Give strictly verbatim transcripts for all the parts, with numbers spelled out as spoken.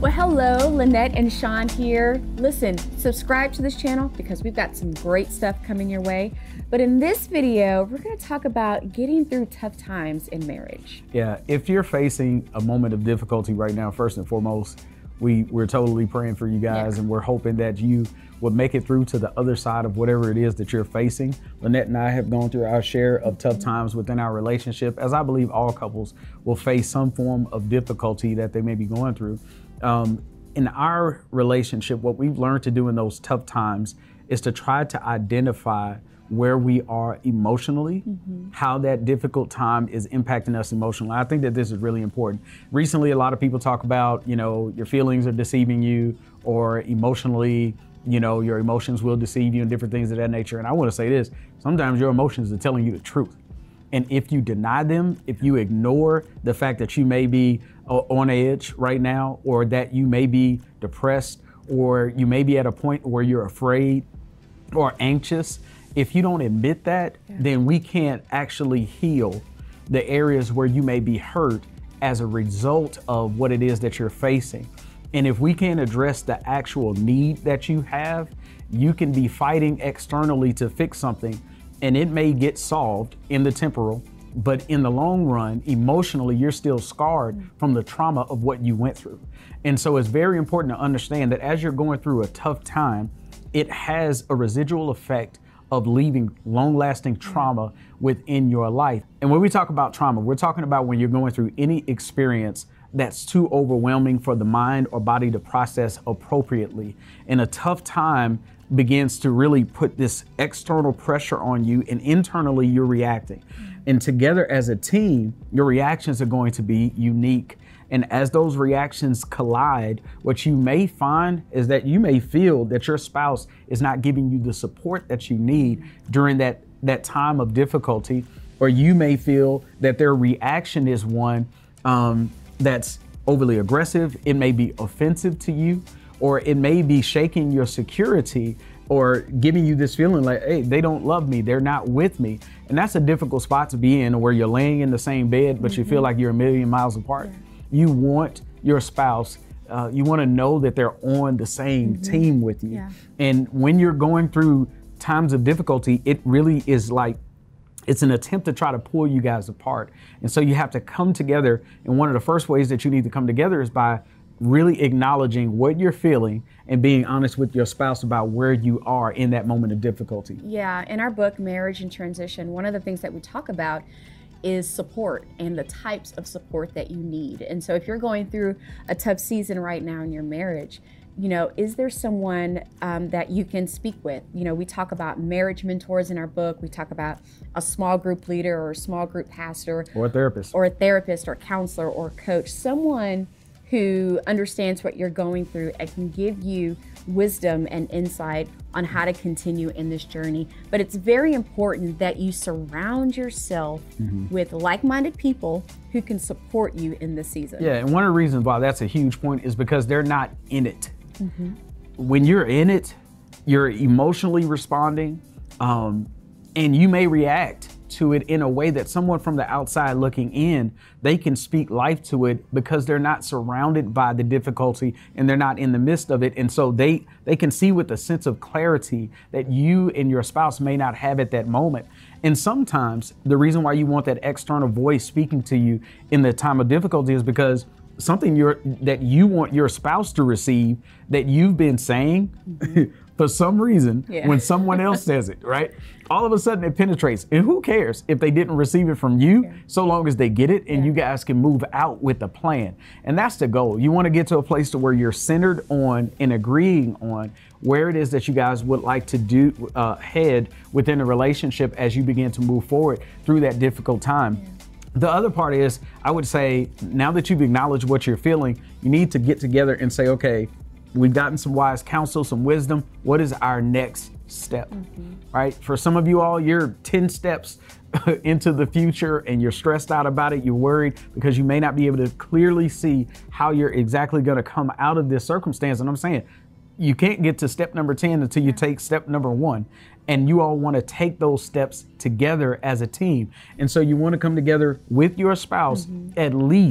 Well, hello, Lynette and Sean here. Listen, subscribe to this channel because we've got some great stuff coming your way. But in this video, we're going to talk about getting through tough times in marriage. Yeah, if you're facing a moment of difficulty right now, first and foremost, we, we're totally praying for you guys, yeah. and we're hoping that you will make it through to the other side of whatever it is that you're facing. Lynette and I have gone through our share of tough times within our relationship, as I believe all couples will face some form of difficulty that they may be going through. Um, in our relationship, what we've learned to do in those tough times is to try to identify where we are emotionally, mm-hmm. how that difficult time is impacting us emotionally. I think that this is really important. Recently, a lot of people talk about, you know, your feelings are deceiving you, or emotionally, you know, your emotions will deceive you and different things of that nature. And I want to say this, sometimes your emotions are telling you the truth. And if you deny them, if you ignore the fact that you may be uh, on edge right now, or that you may be depressed, or you may be at a point where you're afraid or anxious, if you don't admit that, yeah. then we can't actually heal the areas where you may be hurt as a result of what it is that you're facing. And if we can't address the actual need that you have, you can be fighting externally to fix something, and it may get solved in the temporal, but in the long run, emotionally, you're still scarred mm-hmm. from the trauma of what you went through. And so it's very important to understand that as you're going through a tough time, it has a residual effect of leaving long-lasting trauma within your life. And when we talk about trauma, we're talking about when you're going through any experience that's too overwhelming for the mind or body to process appropriately. And a tough time begins to really put this external pressure on you, and internally you're reacting. And together as a team, your reactions are going to be unique. And as those reactions collide, what you may find is that you may feel that your spouse is not giving you the support that you need during that, that time of difficulty, or you may feel that their reaction is one um, that's overly aggressive. It may be offensive to you, or it may be shaking your security, or giving you this feeling like, hey, they don't love me, they're not with me. And that's a difficult spot to be in, where you're laying in the same bed, but mm-hmm. you feel like you're a million miles apart. Yeah. You want your spouse, uh, you want to know that they're on the same mm-hmm. team with you. Yeah. And when you're going through times of difficulty, it really is like, it's an attempt to try to pull you guys apart. And so you have to come together. And one of the first ways that you need to come together is by really acknowledging what you're feeling and being honest with your spouse about where you are in that moment of difficulty. Yeah, in our book, Marriage in Transition, one of the things that we talk about is support and the types of support that you need. And so if you're going through a tough season right now in your marriage, you know, is there someone um, that you can speak with? You know, we talk about marriage mentors in our book. We talk about a small group leader or a small group pastor. Or a therapist. Or a therapist or a counselor or a coach. Someone who understands what you're going through and can give you wisdom and insight on how to continue in this journey. But it's very important that you surround yourself mm-hmm. with like-minded people who can support you in this season. Yeah, and one of the reasons why that's a huge point is because they're not in it. Mm-hmm. When you're in it, you're emotionally responding, um, and you may react to it in a way that someone from the outside looking in, they can speak life to it because they're not surrounded by the difficulty and they're not in the midst of it. And so they, they can see with a sense of clarity that you and your spouse may not have at that moment. And sometimes the reason why you want that external voice speaking to you in the time of difficulty is because something you're, that you want your spouse to receive that you've been saying mm-hmm. for some reason, yeah. when someone else says it, right? All of a sudden it penetrates. And who cares if they didn't receive it from you, yeah. so long as they get it and yeah. you guys can move out with a plan. And that's the goal. You want to get to a place to where you're centered on and agreeing on where it is that you guys would like to do uh, head within a relationship as you begin to move forward through that difficult time. Yeah. The other part is, I would say, now that you've acknowledged what you're feeling, you need to get together and say, okay, we've gotten some wise counsel, some wisdom. What is our next step, mm-hmm. right? For some of you all, you're ten steps into the future and you're stressed out about it. You're worried because you may not be able to clearly see how you're exactly going to come out of this circumstance. And I'm saying, you can't get to step number ten until you take step number one. And you all want to take those steps together as a team. And so you want to come together with your spouse mm-hmm. at least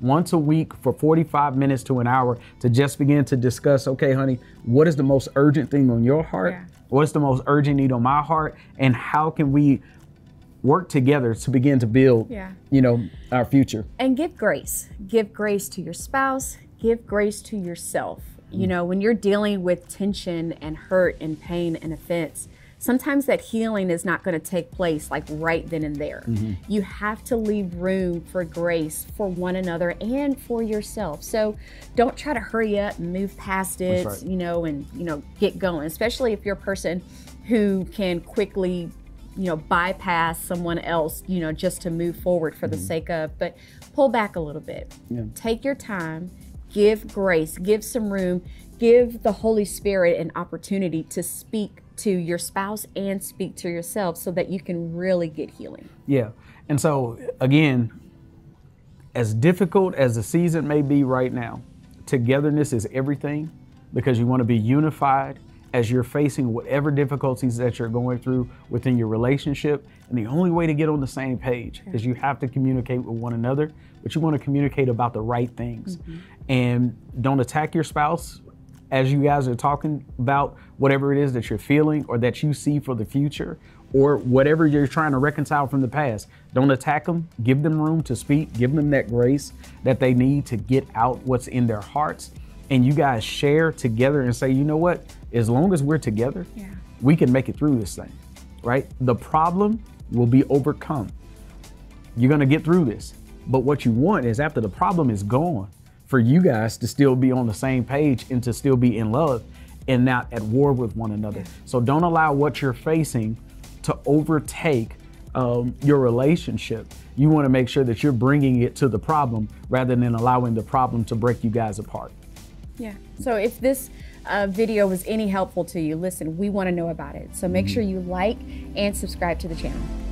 once a week for forty-five minutes to an hour to just begin to discuss, okay, honey, what is the most urgent thing on your heart? Yeah. What's the most urgent need on my heart? And how can we work together to begin to build, yeah. you know, our future? And give grace. Give grace to your spouse. Give grace to yourself. You know, when you're dealing with tension and hurt and pain and offense, sometimes that healing is not going to take place like right then and there. Mm-hmm. You have to leave room for grace for one another and for yourself. So don't try to hurry up and move past it, right. you know, and, you know, get going, especially if you're a person who can quickly, you know, bypass someone else, you know, just to move forward for mm-hmm. the sake of, but pull back a little bit. Yeah. Take your time. Give grace, give some room, give the Holy Spirit an opportunity to speak to your spouse and speak to yourself so that you can really get healing. Yeah. And so, again, as difficult as the season may be right now, togetherness is everything, because you want to be unified as you're facing whatever difficulties that you're going through within your relationship. And the only way to get on the same page yeah. is you have to communicate with one another, but you want to communicate about the right things. Mm-hmm. And don't attack your spouse as you guys are talking about whatever it is that you're feeling or that you see for the future, or whatever you're trying to reconcile from the past. Don't attack them. Give them room to speak. Give them that grace that they need to get out what's in their hearts. And you guys share together and say, you know what? As long as we're together, yeah. we can make it through this thing, right? The problem will be overcome. You're going to get through this. But what you want is, after the problem is gone, for you guys to still be on the same page and to still be in love and not at war with one another. So don't allow what you're facing to overtake um, your relationship. You want to make sure that you're bringing it to the problem rather than allowing the problem to break you guys apart. Yeah. So if this uh, video was any helpful to you, listen, we want to know about it. So make mm-hmm. sure you like and subscribe to the channel.